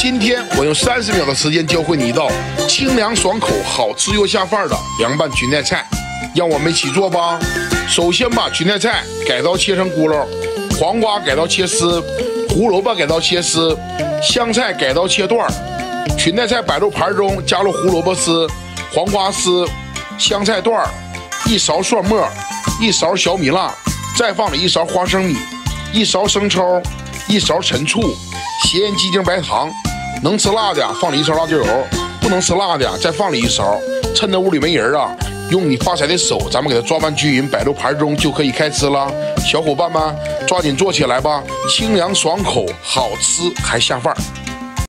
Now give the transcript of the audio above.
今天我用30秒的时间教会你一道清凉爽口、好吃又下饭的凉拌裙带菜，让我们一起做吧。首先把裙带菜改刀切成轱辘，黄瓜改刀切丝，胡萝卜改刀切丝，香菜改刀切段。裙带菜摆入盘中，加入胡萝卜丝、黄瓜丝、香菜段，1勺蒜末，1勺小米辣，再放了1勺花生米，1勺生抽，1勺陈醋，咸盐鸡精白糖。能吃辣的放了1勺辣椒油，不能吃辣的再放了1勺。趁着屋里没人啊，用你发财的手，咱们给它抓拌均匀，摆入盘中就可以开吃了。小伙伴们，抓紧做起来吧！清凉爽口，好吃还下饭。